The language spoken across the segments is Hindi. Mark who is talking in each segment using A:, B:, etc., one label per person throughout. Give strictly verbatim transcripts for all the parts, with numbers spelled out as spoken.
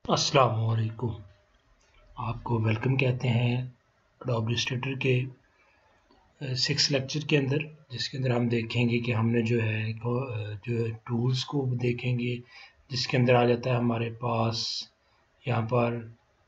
A: अस्सलाम वालेकुम। आपको वेलकम कहते हैं एडोब इलस्ट्रेटर के सिक्स लेक्चर के अंदर, जिसके अंदर हम देखेंगे कि हमने जो है जो है टूल्स को देखेंगे, जिसके अंदर आ जाता है हमारे पास यहाँ पर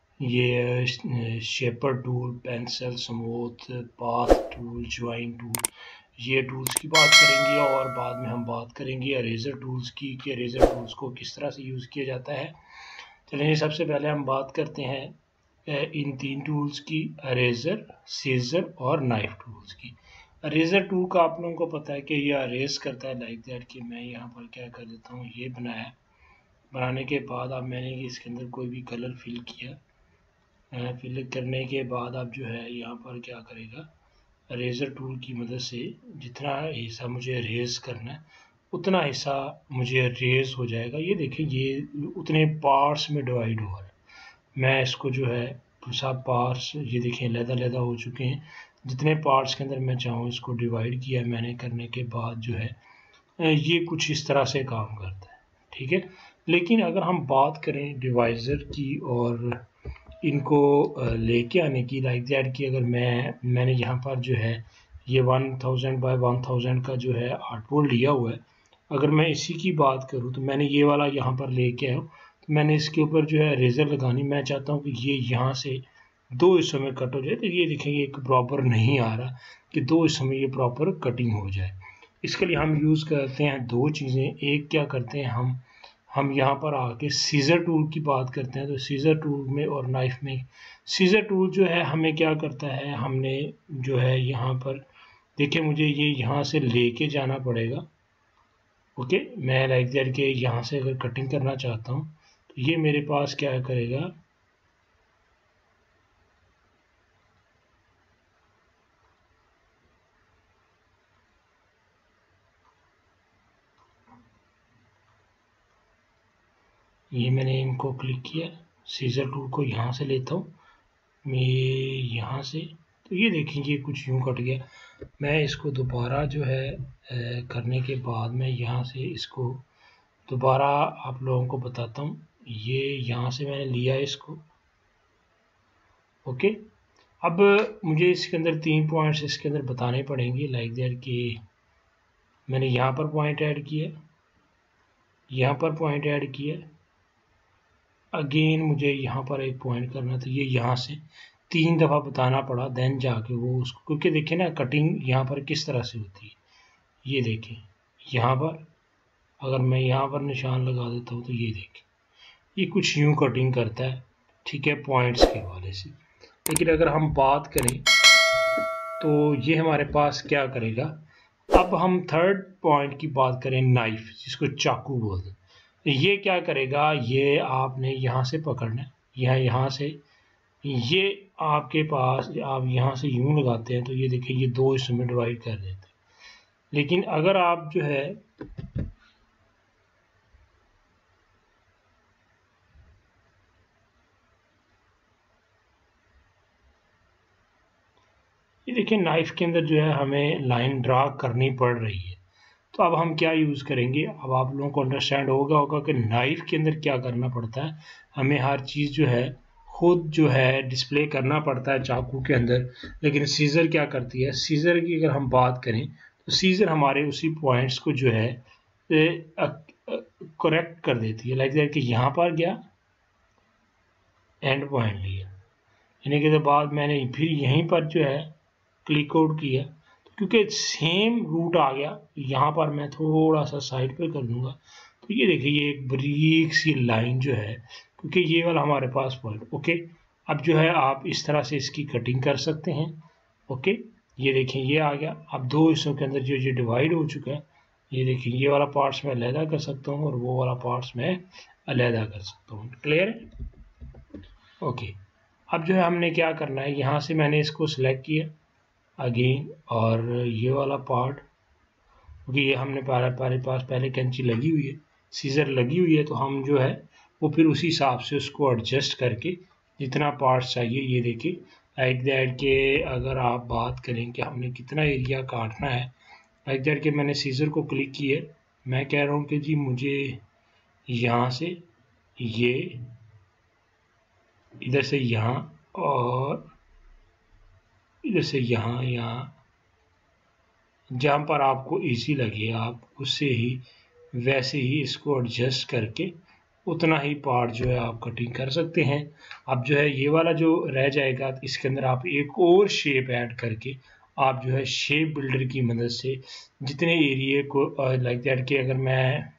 A: ये shaper tool, pencil, smooth, path tool, join tool, ये टूल्स की बात करेंगे। और बाद में हम बात करेंगे इरेजर टूल्स की कि इरेजर टूल्स को किस तरह से यूज़ किया जाता है। चलिए सबसे पहले हम बात करते हैं इन तीन टूल्स की, इरेजर, सीजर और नाइफ टूल्स की। इरेजर टूल का आप लोगों को पता है कि यह इरेज करता है लाइक दैट कि मैं यहाँ पर क्या कर देता हूँ, ये बनाया, बनाने के बाद अब मैंने इसके अंदर कोई भी कलर फिल किया, फिल करने के बाद अब जो है यहाँ पर क्या करेगा, इरेजर टूल की मदद से जितना हिस्सा मुझे इरेज करना है उतना हिस्सा मुझे इरेज हो जाएगा। ये देखें, ये उतने पार्ट्स में डिवाइड हो रहा है। मैं इसको जो है सब पार्ट्स, ये देखें लहदा लहदा हो चुके हैं। जितने पार्ट्स के अंदर मैं चाहूँ इसको डिवाइड किया मैंने, करने के बाद जो है ये कुछ इस तरह से काम करता है, ठीक है। लेकिन अगर हम बात करें डिवाइज़र की और इनको लेके आने की, लाइक दैट की अगर मैं मैंने यहाँ पर जो है ये one thousand by one thousand का जो है आर्ट बोर्ड लिया हुआ है, अगर मैं इसी की बात करूँ तो मैंने ये वाला यहाँ पर लेके आया हूँ, तो मैंने इसके ऊपर जो है इरेजर लगानी, मैं चाहता हूँ कि ये यहाँ से दो हिस्सों में कट हो जाए। तो ये देखेंगे एक प्रॉपर नहीं आ रहा कि दो हिस्सों में ये प्रॉपर कटिंग हो जाए। इसके लिए हम यूज़ करते हैं दो चीज़ें। एक क्या करते हैं हम हम यहाँ पर आके सीज़र टूल की बात करते हैं। तो सीज़र टूल में और नाइफ में, सीज़र टूल जो है हमें क्या करता है, हमने जो है यहाँ पर देखिए मुझे ये यहाँ से लेके जाना पड़ेगा। ओके, मैं लाइक दैट के यहाँ से अगर कटिंग करना चाहता हूँ तो ये मेरे पास क्या करेगा, ये मैंने इनको क्लिक किया, सीज़र टूल को यहाँ से लेता हूँ मैं यहाँ से, तो ये देखेंगे कुछ यूँ कट गया। मैं इसको दोबारा जो है ए, करने के बाद मैं यहाँ से इसको दोबारा आप लोगों को बताता हूँ। ये यहाँ से मैंने लिया इसको, ओके। अब मुझे इसके अंदर तीन पॉइंट्स इसके अंदर बताने पड़ेंगे, लाइक दैट कि मैंने यहाँ पर पॉइंट ऐड किया, यहाँ पर पॉइंट ऐड किया, अगेन मुझे यहाँ पर एक पॉइंट करना था, ये यहाँ से तीन दफ़ा बताना पड़ा, देन जाके वो उसको, क्योंकि देखें ना कटिंग यहाँ पर किस तरह से होती है। ये देखें यहाँ पर अगर मैं यहाँ पर निशान लगा देता हूँ तो ये देखें ये कुछ यूँ कटिंग करता है, ठीक है, पॉइंट्स के हवाले से। लेकिन अगर हम बात करें तो ये हमारे पास क्या करेगा। अब हम थर्ड पॉइंट की बात करें, नाइफ जिसको चाकू बोलते हैं, ये क्या करेगा, ये आपने यहाँ से पकड़ना है, यह यहाँ से, ये आपके पास आप यहाँ से यूँ लगाते हैं तो ये देखिए ये दो हिस्सों में डिवाइड कर देते हैं। लेकिन अगर आप जो है ये देखिए नाइफ के अंदर जो है हमें लाइन ड्रा करनी पड़ रही है, तो अब हम क्या यूज़ करेंगे। अब आप लोगों को अंडरस्टैंड होगा होगा कि नाइफ के अंदर क्या करना पड़ता है, हमें हर चीज़ जो है खुद जो है डिस्प्ले करना पड़ता है चाकू के अंदर। लेकिन सीज़र क्या करती है, सीज़र की अगर हम बात करें तो सीज़र हमारे उसी पॉइंट्स को जो है करेक्ट कर देती है, लाइक दैट कि यहाँ पर गया एंड पॉइंट लिया, यानी कि बाद मैंने फिर यहीं पर जो है क्लिक आउट किया, तो क्योंकि सेम रूट आ गया, यहाँ पर मैं थोड़ा सा साइड पे कर दूंगा तो ये देखिए ये एक बारीक सी लाइन जो है, क्योंकि ये वाला हमारे पास पॉइंट, ओके। अब जो है आप इस तरह से इसकी कटिंग कर सकते हैं, ओके। ये देखिए ये आ गया। अब दो हिस्सों के अंदर जो ये डिवाइड हो चुका है, ये देखिए ये वाला पार्ट्स मैं अलहदा कर सकता हूँ और वो वाला पार्ट्स मैं अलहदा कर सकता हूँ, क्लियर है, ओके। अब जो है हमने क्या करना है, यहाँ से मैंने इसको सिलेक्ट किया अगेन, और ये वाला पार्ट, क्योंकि ये हमने हमारे पास पहले कैंची लगी हुई है, सीज़र लगी हुई है, तो हम जो है वो फिर उसी हिसाब से उसको एडजस्ट करके जितना पार्ट्स चाहिए, ये देखिए लाइक दैट के अगर आप बात करें कि हमने कितना एरिया काटना है, लाइक दैट के मैंने सीज़र को क्लिक किया, मैं कह रहा हूँ कि जी मुझे यहाँ से ये इधर से यहाँ और इधर से यहाँ, यहाँ जहाँ पर आपको इजी लगे आप उससे ही वैसे ही इसको एडजस्ट करके उतना ही पार्ट जो है आप कटिंग कर सकते हैं। अब जो है ये वाला जो रह जाएगा इसके अंदर आप एक और शेप ऐड करके आप जो है शेप बिल्डर की मदद से जितने एरिया को लाइक दैट कि अगर मैं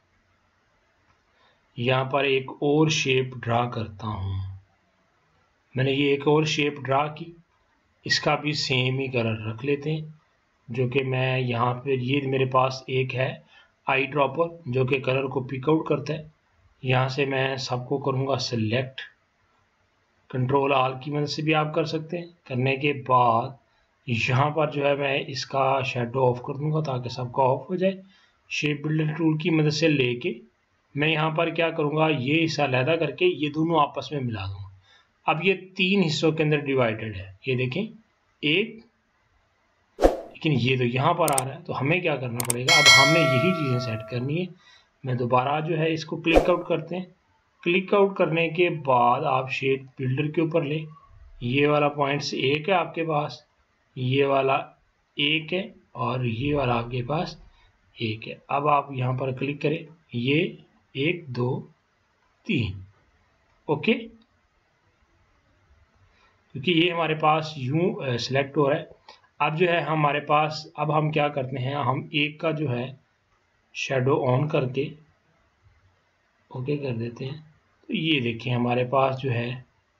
A: यहाँ पर एक और शेप ड्रा करता हूँ, मैंने ये एक और शेप ड्रा की, इसका भी सेम ही कलर रख लेते हैं, जो कि मैं यहाँ पे ये मेरे पास एक है आई ड्रॉपर जो कि कलर को पिक आउट करता है। यहाँ से मैं सबको करूँगा सिलेक्ट, कंट्रोल आल की मदद से भी आप कर सकते हैं। करने के बाद यहाँ पर जो है मैं इसका शेडो ऑफ कर दूँगा ताकि सबका ऑफ हो जाए। शेप बिल्डर टूल की मदद से लेके मैं यहाँ पर क्या करूँगा, ये हिस्सा अलहदा करके ये दोनों आपस में मिला दूँगा। अब ये तीन हिस्सों के अंदर डिवाइडेड है, ये देखें एक, लेकिन ये तो यहाँ पर आ रहा है, तो हमें क्या करना पड़ेगा, अब हमने यही चीज़ें सेट करनी है। मैं दोबारा जो है इसको क्लिक आउट करते हैं। क्लिक आउट करने के बाद आप शेप बिल्डर के ऊपर लें, ये वाला पॉइंट्स एक है आपके पास, ये वाला एक है और ये वाला आपके पास एक है। अब आप यहाँ पर क्लिक करें, ये एक दो तीन, ओके, क्योंकि ये हमारे पास यूं सिलेक्ट हो रहा है। अब जो है हमारे पास, अब हम क्या करते हैं, हम एक का जो है शेडो ऑन करके ओके कर देते हैं। तो ये देखिए हमारे पास जो है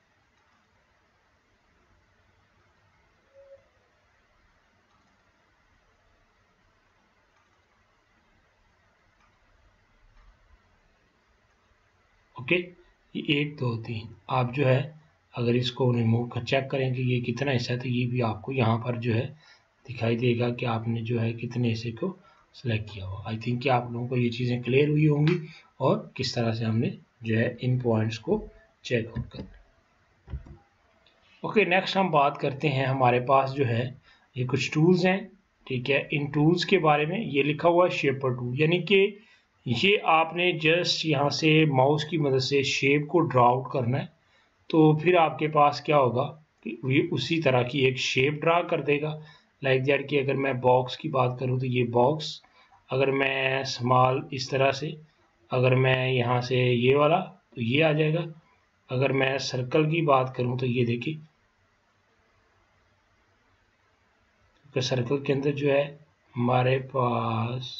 A: ओके, ये एक दो तीन, आप जो है अगर इसको रिमूव कर चेक करें कि ये कितना हिस्सा है तो ये भी आपको यहाँ पर जो है दिखाई देगा कि आपने जो है कितने हिस्से को सिलेक्ट किया हुआ। आई थिंक कि आप लोगों को ये चीज़ें क्लियर हुई होंगी और किस तरह से हमने जो है इन पॉइंट्स को चेक आउट करना। ओके, नेक्स्ट हम बात करते हैं, हमारे पास जो है ये कुछ टूल्स हैं, ठीक है। इन टूल्स के बारे में ये लिखा हुआ है शेपर टूल, यानी कि ये आपने जस्ट यहाँ से माउस की मदद से शेप को ड्रा आउट करना है, तो फिर आपके पास क्या होगा कि ये उसी तरह की एक शेप ड्रा कर देगा। लाइक दैट कि अगर मैं बॉक्स की बात करूँ तो ये बॉक्स, अगर मैं स्मॉल इस तरह से, अगर मैं यहाँ से ये वाला तो ये आ जाएगा। अगर मैं सर्कल की बात करूँ तो ये देखिए, तो सर्कल के अंदर जो है हमारे पास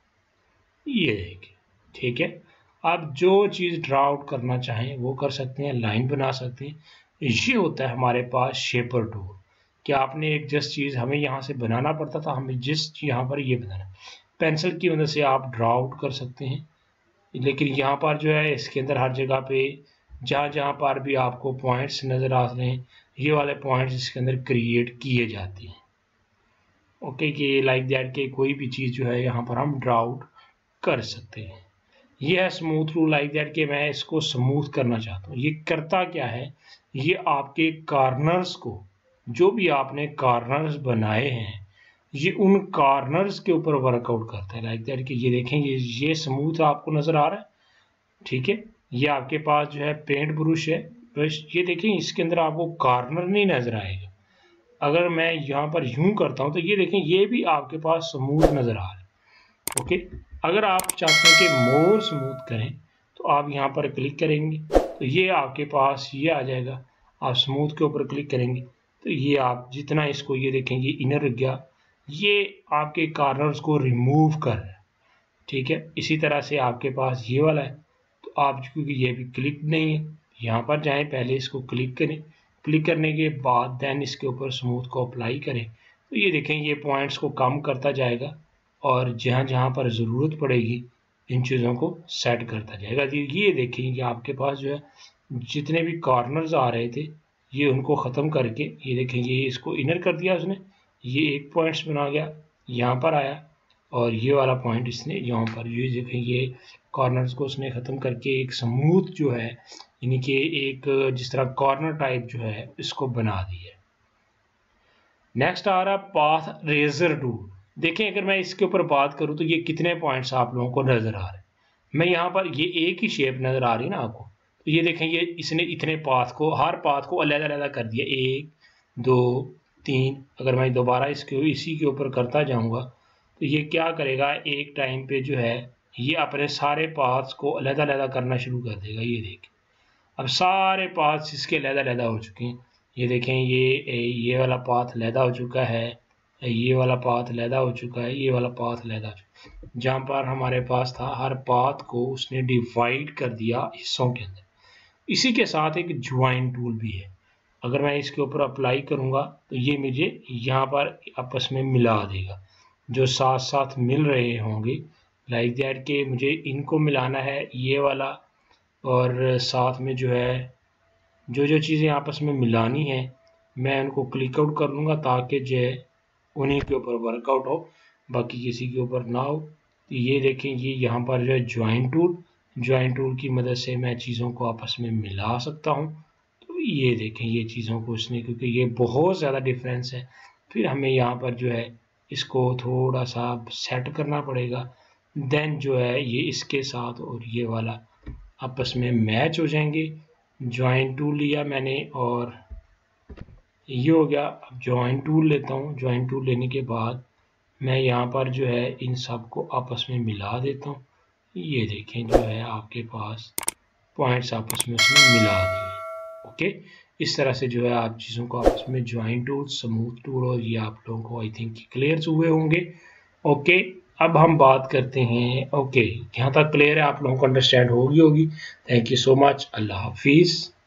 A: ये देखिए, ठीक है। आप जो चीज़ ड्रा आउट करना चाहें वो कर सकते हैं, लाइन बना सकते हैं। ये होता है हमारे पास शेपर टूल, कि आपने एक जस्ट चीज़ हमें यहाँ से बनाना पड़ता था, हमें जिस यहाँ पर ये बनाना, पेंसिल की मदद से आप ड्रा आउट कर सकते हैं। लेकिन यहाँ पर जो है इसके अंदर हर जगह पे जहाँ जहाँ पर भी आपको पॉइंट्स नज़र आ रहे हैं, ये वाले पॉइंट्स इसके अंदर क्रिएट किए जाते हैं। ओके, कि लाइक दैट के कोई भी चीज़ जो है यहाँ पर हम ड्रा आउट कर सकते हैं। ये है स्मूथ टूल, लाइक दैट कि मैं इसको स्मूथ करना चाहता हूँ। ये करता क्या है, ये आपके कॉर्नर्स को, जो भी आपने कॉर्नर्स बनाए हैं, ये उन कॉर्नर्स के ऊपर वर्कआउट करता है। लाइक दैट कि ये देखें, ये ये स्मूथ आपको नज़र आ रहा है, ठीक है। ये आपके पास जो है पेंट ब्रश है, ब्रश, ये देखें इसके अंदर आपको कॉर्नर नहीं नज़र आएगा। अगर मैं यहाँ पर यूँ करता हूँ तो ये देखें, ये भी आपके पास स्मूथ नज़र आ रहा है। ओके, अगर आप चाहते हैं कि मोर स्मूथ करें तो आप यहाँ पर क्लिक करेंगे तो ये आपके पास ये आ जाएगा। आप स्मूथ के ऊपर क्लिक करेंगे तो ये आप जितना इसको, ये देखेंगे इनर रख गया, ये आपके कॉर्नर्स को रिमूव कर रहा है, ठीक है। इसी तरह से आपके पास ये वाला है, तो आप क्योंकि ये भी क्लिक नहीं है, यहाँ पर जाएं, पहले इसको क्लिक करें, क्लिक करने के बाद देन इसके ऊपर स्मूथ को अप्लाई करें, तो ये देखें ये पॉइंट्स को कम करता जाएगा और जहाँ जहाँ पर ज़रूरत पड़ेगी इन चीज़ों को सेट करता जाएगा। ये देखें कि आपके पास जो है जितने भी कॉर्नर्स आ रहे थे ये उनको ख़त्म करके, ये देखें ये इसको इनर कर दिया उसने, ये एक पॉइंट्स बना गया, यहाँ पर आया और ये वाला पॉइंट इसने यहाँ पर, ये देखें ये कॉर्नर्स को उसने ख़त्म करके एक स्मूथ जो है, यानी कि एक जिस तरह कॉर्नर टाइप जो है इसको बना दिया। नेक्स्ट आ रहा पाथ रेजर टूल। देखें अगर मैं इसके ऊपर बात करूं तो ये कितने पॉइंट्स आप लोगों को नज़र आ रहे हैं। मैं यहाँ पर ये एक ही शेप नज़र आ रही है ना आपको, तो ये देखें, ये इसने इतने पाथ को, हर पाथ को अलग अलग कर दिया, एक दो तीन। अगर मैं दोबारा इसके इसी के ऊपर करता जाऊंगा तो ये क्या करेगा, एक टाइम पे जो है ये अपने सारे पाथ्स को अलग अलग करना शुरू कर देगा। ये देखें, अब सारे पाथ्स इसके अलग अलग हो चुके हैं। ये देखें, ये ये वाला पाथ अलग हो चुका है, ये वाला पाथ अलग हो चुका है, ये वाला पाथ अलग हो चुका है। जहाँ पर हमारे पास था, हर पाथ को उसने डिवाइड कर दिया हिस्सों के अंदर। इसी के साथ एक ज्वाइन टूल भी है। अगर मैं इसके ऊपर अप्लाई करूँगा तो ये मुझे यहाँ पर आपस में मिला देगा, जो साथ साथ मिल रहे होंगे, लाइक दैट के मुझे इनको मिलाना है, ये वाला, और साथ में जो है जो जो चीज़ें आपस में मिलानी है मैं उनको क्लिक आउट कर लूँगा ताकि जो है उन्हीं के ऊपर वर्कआउट हो, बाकी किसी के ऊपर ना हो। तो ये देखें, ये यहाँ पर जो है ज्वाइन टूल, ज्वाइन टूल की मदद से मैं चीज़ों को आपस में मिला सकता हूँ। तो ये देखें, ये चीज़ों को उसने, क्योंकि ये बहुत ज़्यादा डिफरेंस है, फिर हमें यहाँ पर जो है इसको थोड़ा सा सेट करना पड़ेगा। देन जो है ये इसके साथ और ये वाला आपस में मैच हो जाएंगे। ज्वाइन टूल लिया मैंने और ये हो गया। अब ज्वाइन टूल लेता हूँ। ज्वाइन टूल लेने के बाद मैं यहाँ पर जो है इन सब को आपस में मिला देता हूँ। ये देखें, जो है आपके पास पॉइंट्स आपस में उसमें मिला दिए। ओके, इस तरह से जो है आप चीज़ों को आपस में ज्वाइन टूल, स्मूथ टूल, और ये आप लोगों को आई थिंक क्लियर हुए होंगे। ओके, अब हम बात करते हैं। ओके, यहाँ तक क्लियर है, आप लोगों को अंडरस्टैंड होगी होगी। Thank you so much. अल्लाह हाफिज़।